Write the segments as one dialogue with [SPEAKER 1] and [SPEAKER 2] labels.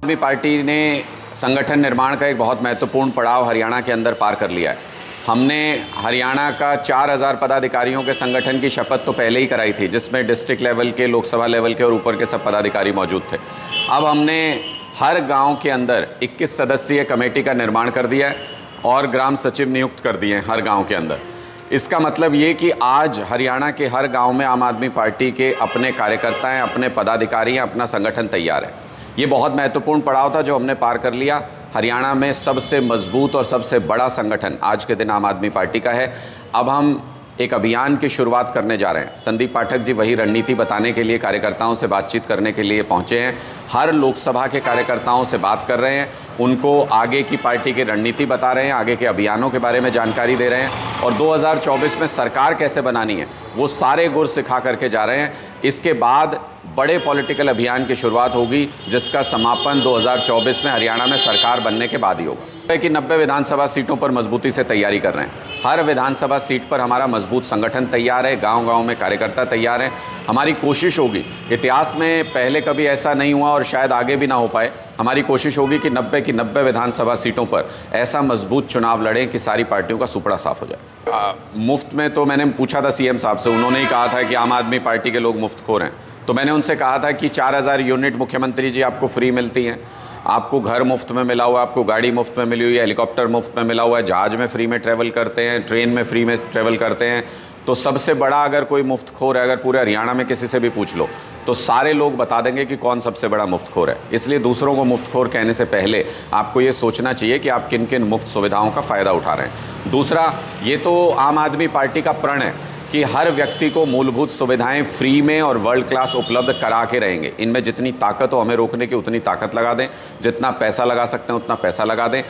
[SPEAKER 1] आदमी पार्टी ने संगठन निर्माण का एक बहुत महत्वपूर्ण पड़ाव हरियाणा के अंदर पार कर लिया है। हमने हरियाणा का 4000 पदाधिकारियों के संगठन की शपथ तो पहले ही कराई थी, जिसमें डिस्ट्रिक्ट लेवल के, लोकसभा लेवल के और ऊपर के सब पदाधिकारी मौजूद थे। अब हमने हर गांव के अंदर 21 सदस्यीय कमेटी का निर्माण कर दिया है और ग्राम सचिव नियुक्त कर दिए हैं हर गाँव के अंदर। इसका मतलब ये कि आज हरियाणा के हर गांव में आम आदमी पार्टी के अपने कार्यकर्ता हैं, अपने पदाधिकारी हैं, अपना संगठन तैयार है। ये बहुत महत्वपूर्ण पड़ाव था जो हमने पार कर लिया। हरियाणा में सबसे मजबूत और सबसे बड़ा संगठन आज के दिन आम आदमी पार्टी का है। अब हम एक अभियान की शुरुआत करने जा रहे हैं। संदीप पाठक जी वही रणनीति बताने के लिए, कार्यकर्ताओं से बातचीत करने के लिए पहुंचे हैं। हर लोकसभा के कार्यकर्ताओं से बात कर रहे हैं, उनको आगे की पार्टी की रणनीति बता रहे हैं, आगे के अभियानों के बारे में जानकारी दे रहे हैं और 2024 में सरकार कैसे बनानी है वो सारे गुर सिखा करके जा रहे हैं। इसके बाद बड़े पॉलिटिकल अभियान की शुरुआत होगी, जिसका समापन 2024 में हरियाणा में सरकार बनने के बाद ही होगा। कि 90 विधानसभा सीटों पर मजबूती से तैयारी कर रहे हैं। हर विधानसभा सीट पर हमारा मजबूत संगठन तैयार है, गांव-गांव में कार्यकर्ता तैयार हैं। हमारी कोशिश होगी, इतिहास में पहले कभी ऐसा नहीं हुआ और शायद आगे भी ना हो पाए, हमारी कोशिश होगी कि 90 की 90 विधानसभा सीटों पर ऐसा मजबूत चुनाव लड़ें कि सारी पार्टियों का सुपड़ा साफ हो जाए। मुफ्त में तो मैंने पूछा था सीएम साहब से, उन्होंने ही कहा था कि आम आदमी पार्टी के लोग मुफ्तखोर हैं। तो मैंने उनसे कहा था कि 4000 यूनिट मुख्यमंत्री जी आपको फ्री मिलती हैं, आपको घर मुफ्त में मिला हुआ, आपको गाड़ी मुफ्त में मिली हुई है, हेलीकॉप्टर मुफ्त में मिला हुआ है, जहाज में फ्री में ट्रैवल करते हैं, ट्रेन में फ्री में ट्रैवल करते हैं। तो सबसे बड़ा अगर कोई मुफ्तखोर है, अगर पूरे हरियाणा में किसी से भी पूछ लो तो सारे लोग बता देंगे कि कौन सबसे बड़ा मुफ्तखोर है। इसलिए दूसरों को मुफ्तखोर कहने से पहले आपको ये सोचना चाहिए कि आप किन किन मुफ्त सुविधाओं का फ़ायदा उठा रहे हैं। दूसरा, ये तो आम आदमी पार्टी का प्रण है कि हर व्यक्ति को मूलभूत सुविधाएं फ्री में और वर्ल्ड क्लास उपलब्ध करा के रहेंगे। इनमें जितनी ताकत हो हमें रोकने की उतनी ताकत लगा दें, जितना पैसा लगा सकते हैं उतना पैसा लगा दें।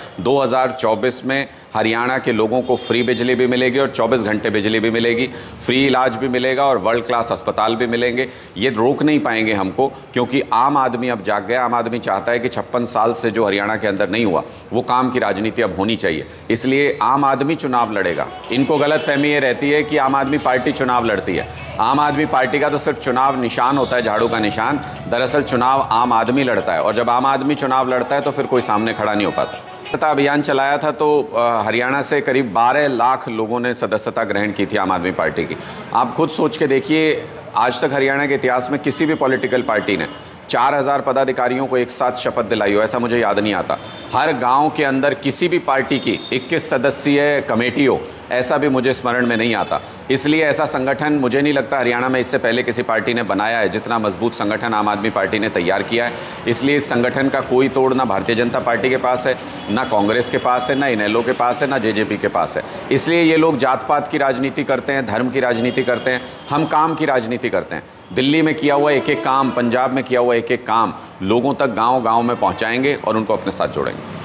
[SPEAKER 1] 2024 में हरियाणा के लोगों को फ्री बिजली भी मिलेगी और 24 घंटे बिजली भी मिलेगी, फ्री इलाज भी मिलेगा और वर्ल्ड क्लास अस्पताल भी मिलेंगे। ये रोक नहीं पाएंगे हमको, क्योंकि आम आदमी अब जाग गया। आम आदमी चाहता है कि 56 साल से जो हरियाणा के अंदर नहीं हुआ वो काम की राजनीति अब होनी चाहिए। इसलिए आम आदमी चुनाव लड़ेगा। इनको गलतफहमी ये रहती है कि आम आदमी पार्टी चुनाव लड़ती है। आम आदमी पार्टी का तो सिर्फ चुनाव निशान होता है, झाड़ू का निशान। दरअसल चुनाव आम आदमी लड़ता है और जब आम आदमी चुनाव लड़ता है तो फिर कोई सामने खड़ा नहीं हो पाता। सदस्यता अभियान चलाया था तो हरियाणा से करीब 12 लाख लोगों ने सदस्यता ग्रहण की थी आम आदमी पार्टी की। आप खुद सोच के देखिए, आज तक हरियाणा के इतिहास में किसी भी पॉलिटिकल पार्टी ने 4000 पदाधिकारियों को एक साथ शपथ दिलाई हो, ऐसा मुझे याद नहीं आता। हर गांव के अंदर किसी भी पार्टी की 21 सदस्यीय कमेटी हो, ऐसा भी मुझे स्मरण में नहीं आता। इसलिए ऐसा संगठन मुझे नहीं लगता हरियाणा में इससे पहले किसी पार्टी ने बनाया है, जितना मजबूत संगठन आम आदमी पार्टी ने तैयार किया है। इसलिए इस संगठन का कोई तोड़ ना भारतीय जनता पार्टी के पास है, ना कांग्रेस के पास है, ना इनेलो के पास है, ना जेजेपी के पास है। इसलिए ये लोग जात पात की राजनीति करते हैं, धर्म की राजनीति करते हैं, हम काम की राजनीति करते हैं। दिल्ली में किया हुआ एक एक काम, पंजाब में किया हुआ एक एक काम लोगों तक गांव-गांव में पहुंचाएंगे और उनको अपने साथ जोड़ेंगे।